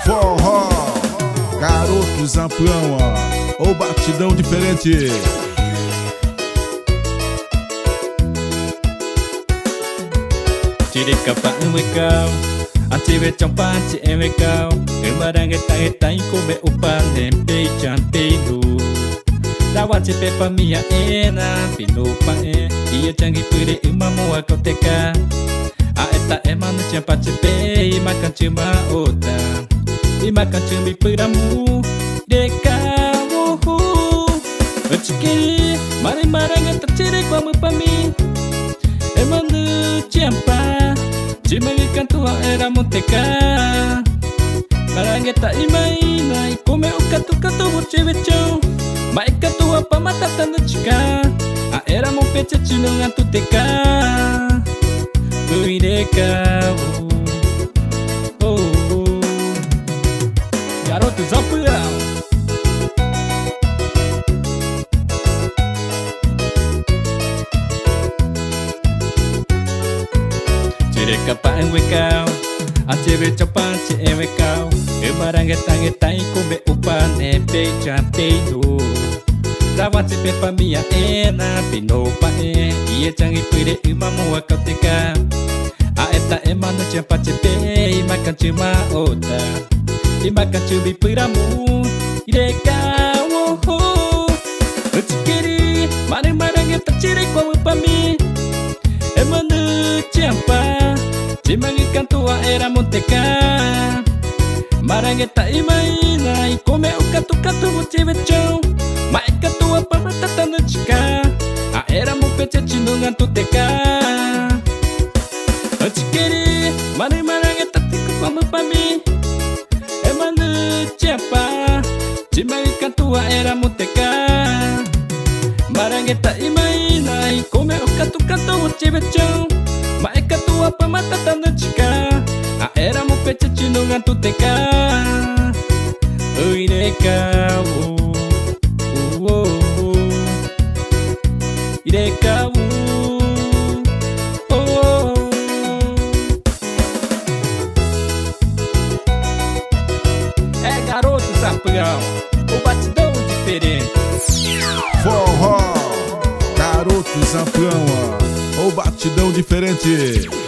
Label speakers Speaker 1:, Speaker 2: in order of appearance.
Speaker 1: Forró, garotos amplão, ó, ou batidão diferente.
Speaker 2: Chỉ capa cao, anh chỉ về trong pan chỉ em cao, em mà đang nghe tay cô bé upan em pe chan pe nu. Dawa chỉ pe pa mia ena, pino pa e, ia changi pure uma moa koteka. A eta emanu champa chỉ pe, imakan cuma ota, imakan cumi puramu deka wuhu. Ochiki, mari marang terciri kamu pami, emanu champa. Cimagikan tua era monteca Marangeta imainai Come o catu mochevechão Maika tua pa matata no chica A era mon pecha chinungan tuteca Uireca Garotos amplão Capa em cao, a chere chopan che em cao, e marangeta e come upan e pecha peino. Dawa che pe pa mia ena pino pa e, ia changi pire uma moa koteka. A eta emanu champa che pe, imakan cuma ota, imakan cumi piramu, ireka woho. Uchikiri, marangeta chere como pa mi, emanu champa. Cimagikan tua era monteca Marangeta imainai Come o catu mochevechão Maika tua pa matata no chica A era mon pecha chinungan tuteca Ochikiri Mari marangeta tiku como pa mi Emanu chiapa Cimagikan tua era monteca Marangeta imainai Come o catu mochevechão Maika tua pa matata no chica A era mo pecha chinungan tuteca Uireca Ireca É garotos amplão, o batidão diferente.
Speaker 1: Forró, garotos amplão, ó, ou batidão diferente.